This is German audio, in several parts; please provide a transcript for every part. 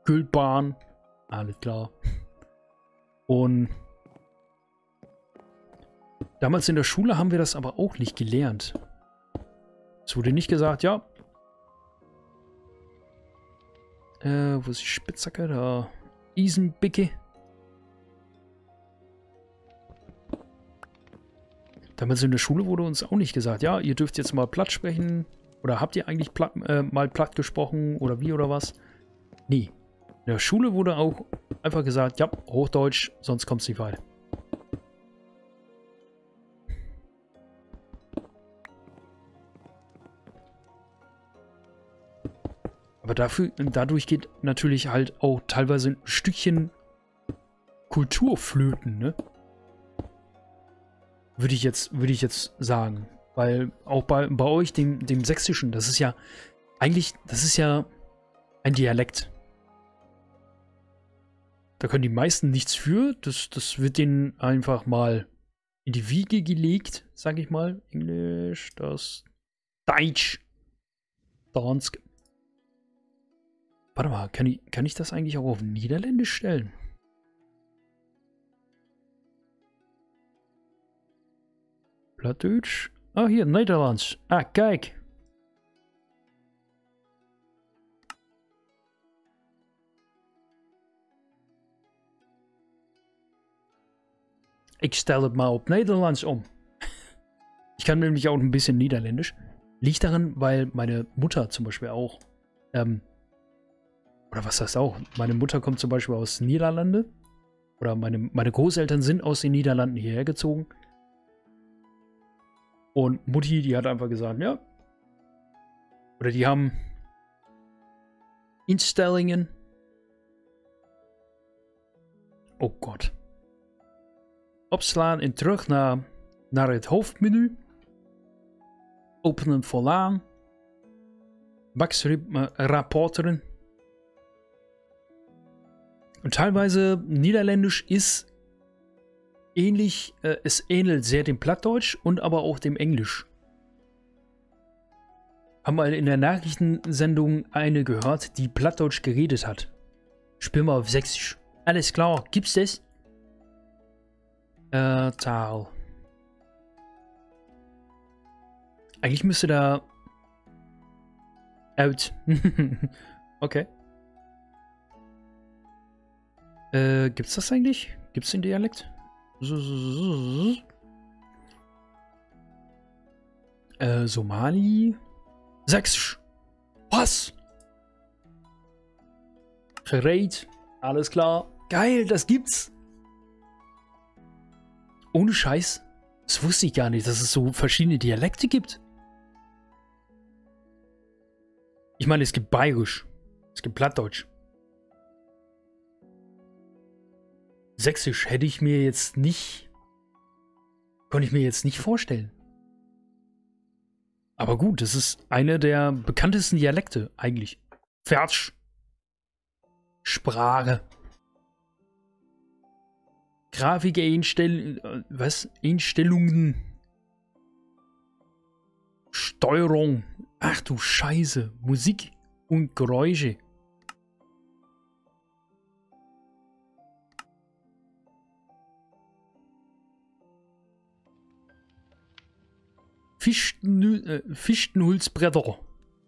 Gültbahn. Alles klar. Und damals in der Schule haben wir das aber auch nicht gelernt. Es wurde nicht gesagt, ja. Wo ist die Spitzhacke? Da. Isenbicke. Damals in der Schule wurde uns auch nicht gesagt, ja, ihr dürft jetzt mal platt sprechen. Oder habt ihr eigentlich mal platt gesprochen oder wie oder was? Nee. In der Schule wurde auch einfach gesagt, ja, Hochdeutsch, sonst kommt es nicht weiter. Aber dadurch geht natürlich halt auch teilweise ein Stückchen Kultur flöten, ne? Würde ich jetzt sagen. Weil auch bei euch, dem Sächsischen, das ist ja eigentlich, das ist ja ein Dialekt. Da können die meisten nichts für. Das wird denen einfach mal in die Wiege gelegt, sag ich mal. Englisch, das Deutsch, Dansk. Warte mal, kann ich das eigentlich auch auf Niederländisch stellen? Plattdeutsch? Ah, hier, Nederlands. Ah, kijk. Ich stelle es mal auf Nederlands um. Ich kann nämlich auch ein bisschen Niederländisch. Liegt daran, weil meine Mutter zum Beispiel auch, oder was heißt auch, meine Mutter kommt zum Beispiel aus Niederlande. Oder meine Großeltern sind aus den Niederlanden hierher gezogen. Und Mutti, die hat einfach gesagt, ja. Oder die haben Instellingen. Oh Gott. Opslaan en terug naar het hoofdmenu. Openen volaan. Rapporteren. Und teilweise Niederländisch ist ähnlich, es ähnelt sehr dem Plattdeutsch und aber auch dem Englisch. Haben wir in der Nachrichtensendung eine gehört, die Plattdeutsch geredet hat. Spiel mal auf Sächsisch. Alles klar, gibt's das? Taal. Eigentlich müsste da out. Okay. Gibt's das eigentlich? Gibt's den Dialekt? Somali. Sächsisch. Was? Gerät. Alles klar. Geil, das gibt's. Ohne Scheiß. Das wusste ich gar nicht, dass es so verschiedene Dialekte gibt. Ich meine, es gibt Bayerisch. Es gibt Plattdeutsch. Sächsisch hätte ich mir jetzt nicht... Konnte ich mir jetzt nicht vorstellen. Aber gut, das ist einer der bekanntesten Dialekte eigentlich. Fertig. Sprache. Einstellungen. Steuerung. Ach du Scheiße. Musik und Geräusche. Fichtenholzbretter.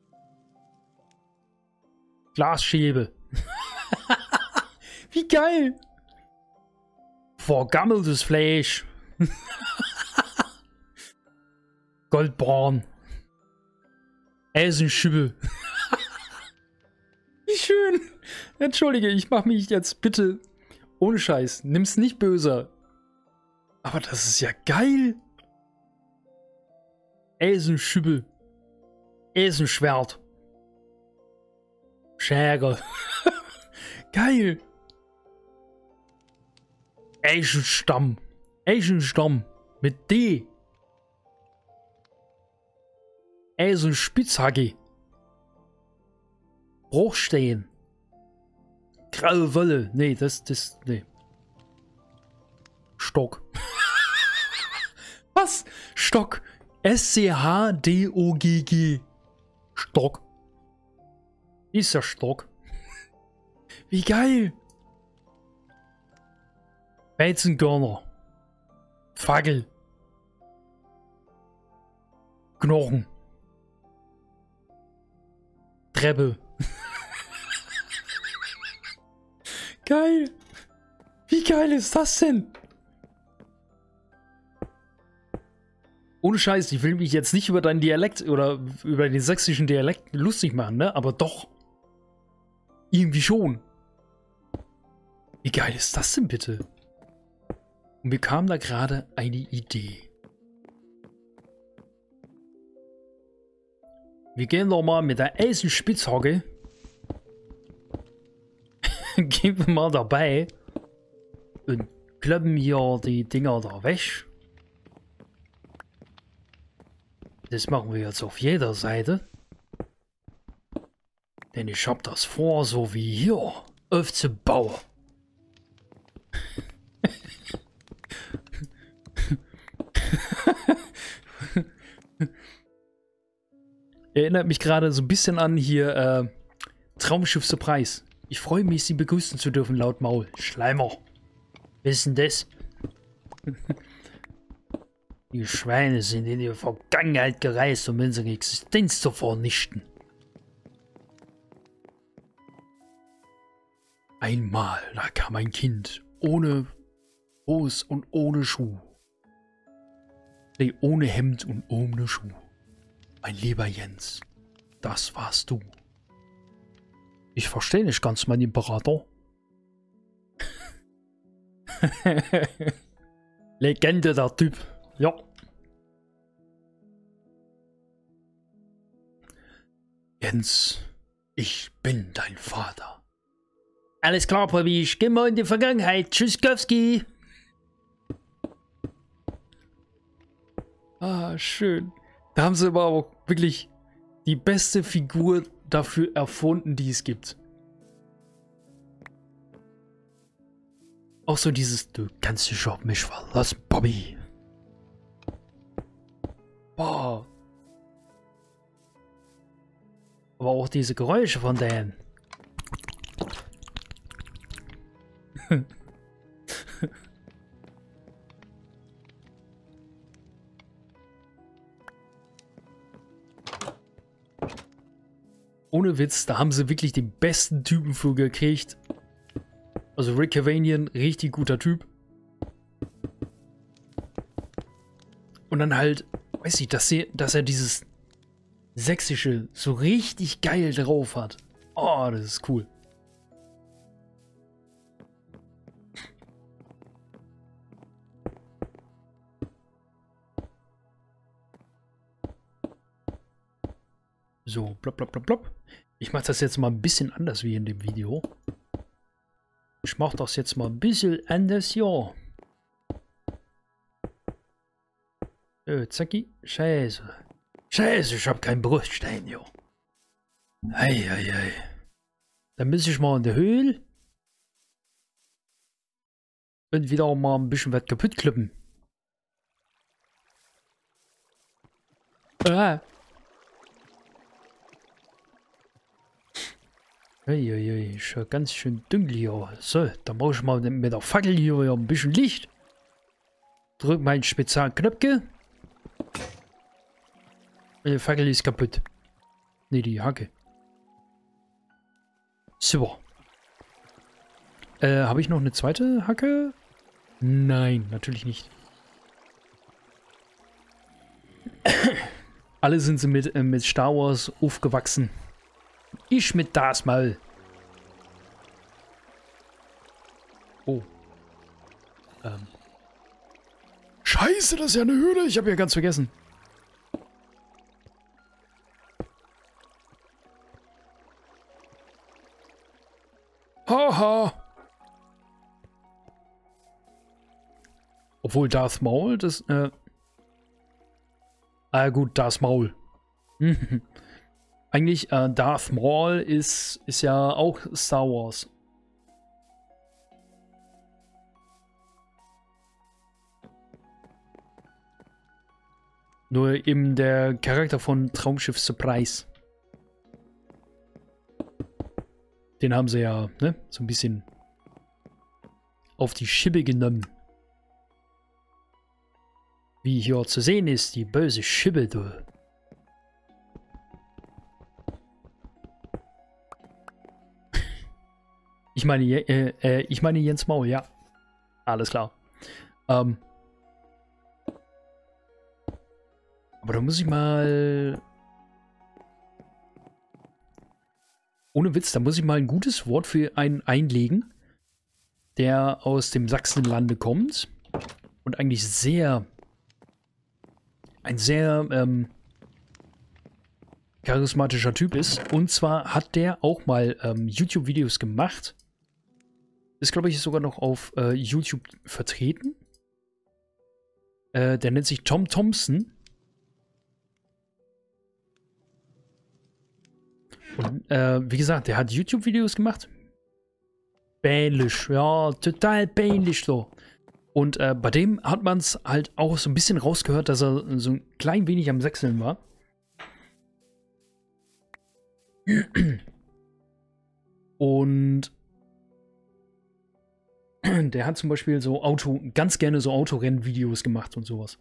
Glasschäbe. Wie geil. Vergammeltes Fleisch. Goldborn. Eisenschüppel. Wie schön. Entschuldige, ich mache mich jetzt bitte ohne Scheiß. Nimm's nicht böse. Aber das ist ja geil. Eisenschüppel. Eisenschwert. Schere. Geil. Eisenstamm. Eisenstamm. Mit D. Eisenspitzhacke. Bruchstehen. Graue Wolle. Nee, nee. Stock. Was? Stock. SCHDOGG. Stock. Ist der Stock. Wie geil! Weizengörner. Fackel. Knochen. Treppe. Geil! Wie geil ist das denn? Ohne Scheiß, ich will mich jetzt nicht über deinen Dialekt oder über den sächsischen Dialekt lustig machen, ne? Aber doch. Irgendwie schon. Wie geil ist das denn bitte? Und mir kam da gerade eine Idee. Wir gehen doch mal mit der Eisenspitzhacke. Gehen wir mal dabei. Und kloppen hier die Dinger da weg. Das machen wir jetzt auf jeder Seite. Denn ich habe das vor, so wie hier aufzubauen. Erinnert mich gerade so ein bisschen an hier Traumschiff Surprise. Ich freue mich, Sie begrüßen zu dürfen, laut Maul. Schleimer. Wissen das? Die Schweine sind in die Vergangenheit gereist, um unsere Existenz zu vernichten. Einmal, da kam ein Kind, ohne Hose und ohne Schuh. Nee, ohne Hemd und ohne Schuh. Mein lieber Jens, das warst du. Ich verstehe nicht ganz, mein Imperator. Legende, der Typ. Ja. Jens, ich bin dein Vater. Alles klar, Papi, ich geh mal in die Vergangenheit. Tschüsskowski. Ah, schön. Da haben sie aber auch wirklich die beste Figur dafür erfunden, die es gibt. Auch so dieses, du kannst dich auf mich verlassen, Bobby. Boah. Aber auch diese Geräusche von denen. Ohne Witz, da haben sie wirklich den besten Typen für gekriegt. Also Rick Cavanian, richtig guter Typ. Und dann halt, weiß ich, dass er dieses Sächsische so richtig geil drauf hat. Oh, das ist cool. So, plopp, plopp, plopp, plopp. Ich mache das jetzt mal ein bisschen anders wie in dem Video. Ich mache das jetzt mal ein bisschen anders, ja. Zacki. Scheiße. Scheiße, ich habe keinen Bruststein, ja. Ei. Dann muss ich mal in der Höhle. Und wieder mal ein bisschen was kaputt klippen. Eieiei, ist ja ganz schön dunkel hier. So, dann mache ich mal mit der Fackel hier ein bisschen Licht. Drück meinen speziellen Knöpfchen. Die Fackel ist kaputt. Ne, die Hacke. Super. Habe ich noch eine zweite Hacke? Nein, natürlich nicht. Alle sind sie mit Star Wars aufgewachsen. Ich mit das mal. Oh. Scheiße, das ist ja eine Höhle. Ich habe ja ganz vergessen. Haha. Obwohl Darth Maul, das, gut, Darth Maul. Eigentlich, Darth Maul ist ja auch Star Wars. Nur eben der Charakter von Traumschiff Surprise. Den haben sie ja, ne, so ein bisschen auf die Schippe genommen. Wie hier zu sehen ist, die böse Schippe, du. Ich meine Jens Maul, ja. Alles klar. Aber da muss ich mal... Ohne Witz, da muss ich mal ein gutes Wort für einen einlegen, der aus dem Sachsenlande kommt und eigentlich ein sehr charismatischer Typ ist. Und zwar hat der auch mal YouTube-Videos gemacht. Ist, glaube ich, sogar noch auf YouTube vertreten. Der nennt sich Tom Thompson. Und wie gesagt, der hat YouTube-Videos gemacht. Peinlich, ja, total peinlich so. Und bei dem hat man es halt auch so ein bisschen rausgehört, dass er so ein klein wenig am Sechseln war. Und der hat zum Beispiel so ganz gerne so Autorennen-Videos gemacht und sowas.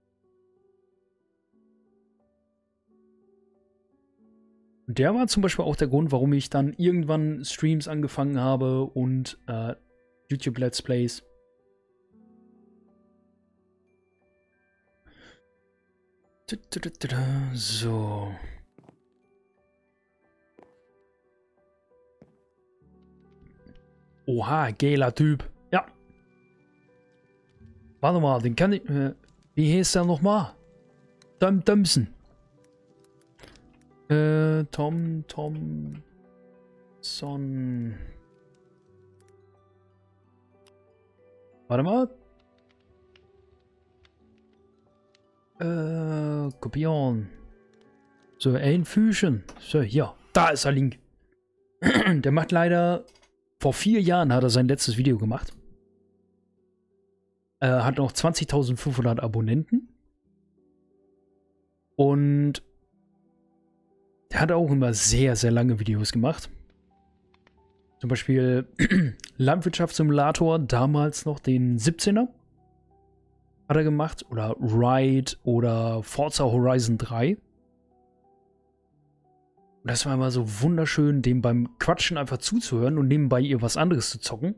Und der war zum Beispiel auch der Grund, warum ich dann irgendwann Streams angefangen habe und YouTube Let's Plays. So. Oha, geiler Typ. Ja. Warte mal, den kann ich... wie hieß der nochmal? Tom Thompson. Tom Thompson. Warte mal. Kopieren. So, einfügen. So, hier. Da ist der Link. Der macht leider... Vor 4 Jahren hat er sein letztes Video gemacht. Hat noch 20.500 Abonnenten. Und der hat auch immer sehr, sehr lange Videos gemacht. Zum Beispiel Landwirtschaftssimulator, damals noch den 17er. Hat er gemacht. Oder Ride oder Forza Horizon 3. Und das war immer so wunderschön, dem beim Quatschen einfach zuzuhören und nebenbei ihr was anderes zu zocken.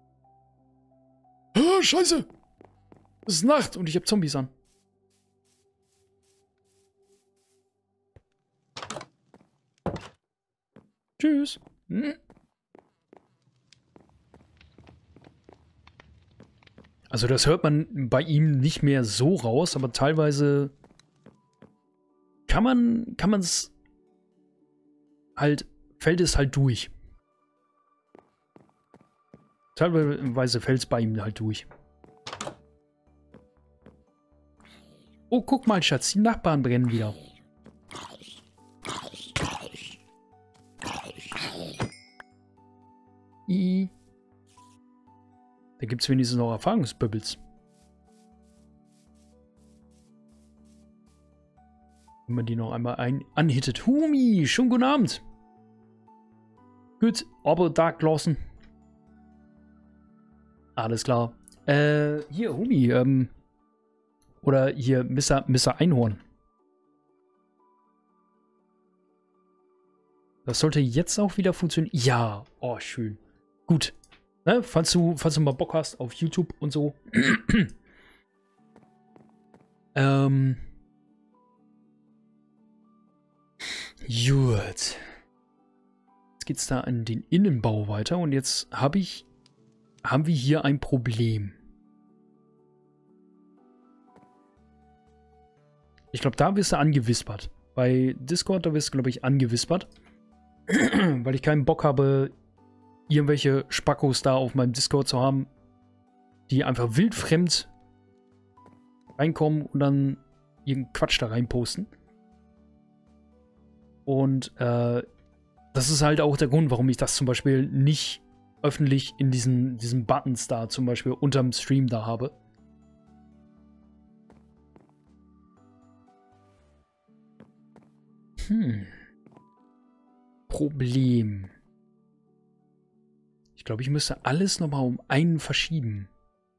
Ah, Scheiße! Es ist Nacht und ich habe Zombies an. Tschüss. Also das hört man bei ihm nicht mehr so raus, aber teilweise kann man es halt, fällt es halt durch. Teilweise fällt es bei ihm halt durch. Oh, guck mal, Schatz, die Nachbarn brennen wieder. Da gibt es wenigstens noch Erfahrungsbubbles. Wenn man die noch einmal anhittet. Humi, schon guten Abend. Gut, aber Dark Lawson. Alles klar. Hier, Humi, oder hier, Mr. Einhorn. Das sollte jetzt auch wieder funktionieren. Ja, oh, schön. Gut. Ne, falls du mal Bock hast auf YouTube und so. Gut. Jetzt geht's da an den Innenbau weiter und jetzt haben wir hier ein Problem. Ich glaube, da wirst du angewispert. Bei Discord, da wirst du, glaube ich, angewispert. Weil ich keinen Bock habe, irgendwelche Spackos da auf meinem Discord zu haben, die einfach wildfremd reinkommen und dann irgendeinen Quatsch da reinposten. Und das ist halt auch der Grund, warum ich das zum Beispiel nicht öffentlich in diesen Buttons da zum Beispiel unterm Stream da habe. Problem. glaube, ich müsste alles nochmal um einen verschieben.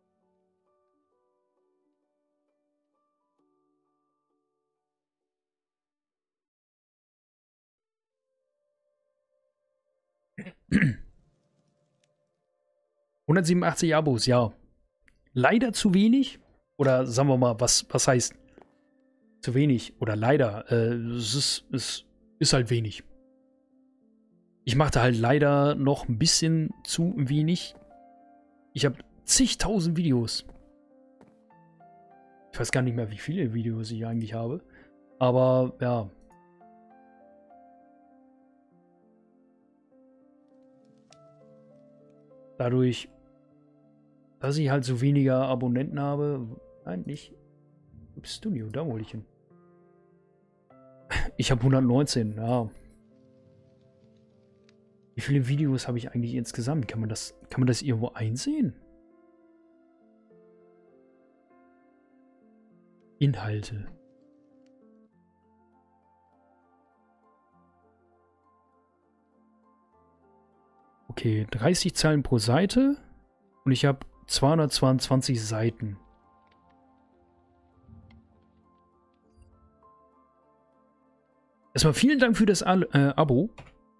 ...187 Abos, ja. Leider zu wenig. Oder sagen wir mal, was heißt zu wenig? Oder leider. Es ist halt wenig. Ich machte halt leider noch ein bisschen zu wenig. Ich habe zigtausend Videos. Ich weiß gar nicht mehr, wie viele Videos ich eigentlich habe. Aber, ja. Dadurch, dass ich halt so weniger Abonnenten habe. Nein, nicht. Studio, da wollte ich hin. Ich habe 119, ja. Wie viele Videos habe ich eigentlich insgesamt? Kann man das irgendwo einsehen? Inhalte. Okay, 30 Zeilen pro Seite und ich habe 222 Seiten. Erstmal vielen Dank für das Abo.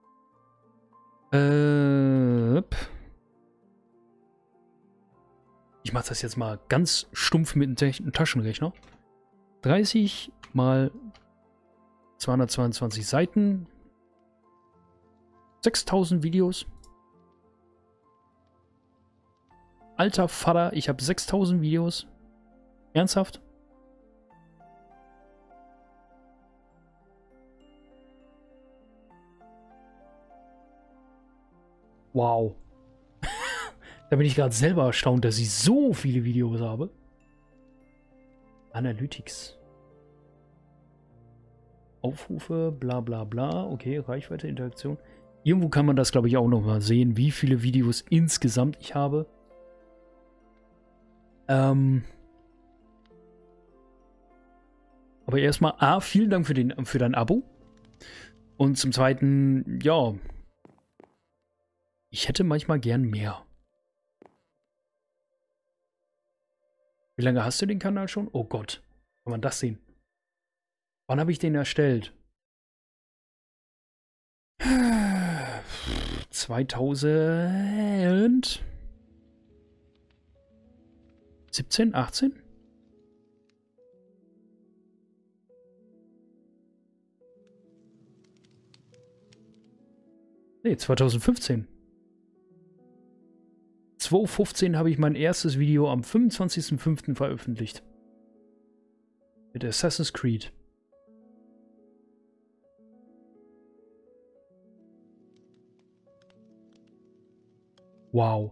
Ich mache das jetzt mal ganz stumpf mit einem Taschenrechner. 30 mal 222 Seiten. 6000 Videos. Alter Vater, ich habe 6000 Videos. Ernsthaft? Wow. Da bin ich gerade selber erstaunt, dass ich so viele Videos habe. Analytics. Aufrufe, bla bla bla. Okay, Reichweite, Interaktion. Irgendwo kann man das, glaube ich, auch noch mal sehen, wie viele Videos insgesamt ich habe. Aber erstmal, vielen Dank für dein Abo. Und zum Zweiten, ja, ich hätte manchmal gern mehr. Wie lange hast du den Kanal schon? Oh Gott, kann man das sehen? Wann habe ich den erstellt? 2017, 18? Nee, 2015. 2015 habe ich mein erstes Video am 25.05. veröffentlicht. Mit Assassin's Creed. Wow.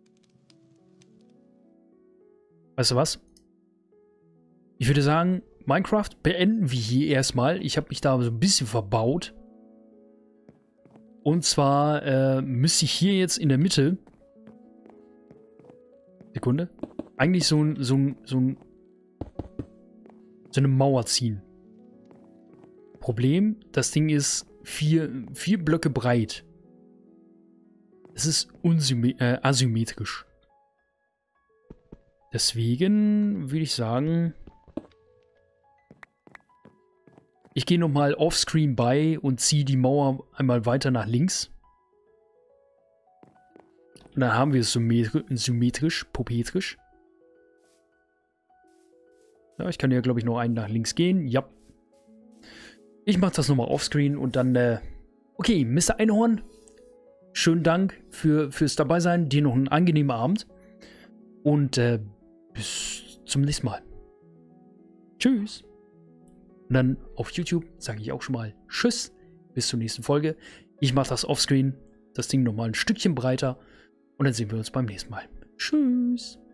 Weißt du was? Ich würde sagen, Minecraft beenden wir hier erstmal. Ich habe mich da so ein bisschen verbaut. Und zwar müsste ich hier jetzt in der Mitte... Sekunde. Eigentlich so eine Mauer ziehen. Problem, das Ding ist vier Blöcke breit. Es ist asymmetrisch. Deswegen würde ich sagen, ich gehe nochmal offscreen bei und ziehe die Mauer einmal weiter nach links. Und dann haben wir es symmetrisch, popetrisch. Ja, ich kann ja, glaube ich, noch einen nach links gehen. Ja. Ich mache das nochmal offscreen und dann, okay, Mr. Einhorn, schönen Dank fürs Dabeisein. Dir noch einen angenehmen Abend. Und bis zum nächsten Mal. Tschüss. Und dann auf YouTube sage ich auch schon mal Tschüss. Bis zur nächsten Folge. Ich mache das offscreen. Das Ding nochmal ein Stückchen breiter. Und dann sehen wir uns beim nächsten Mal. Tschüss.